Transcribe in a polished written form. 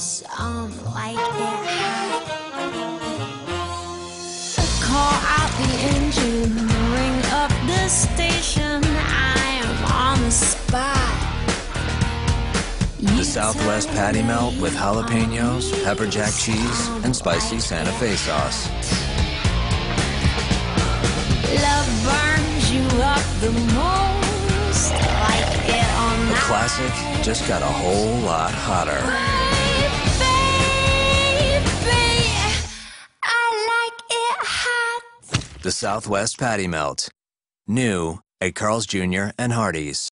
Some like it hot. Call out the engine, ring up the station. I am on the spot. The Southwest Patty Melt with jalapenos, pepper jack cheese, and spicy Santa Fe sauce. Love burns you up the most, like it or The not. classic just got a whole lot hotter. Baby, I like it hot. The Southwest Patty Melt. New at Carl's Jr. and Hardee's.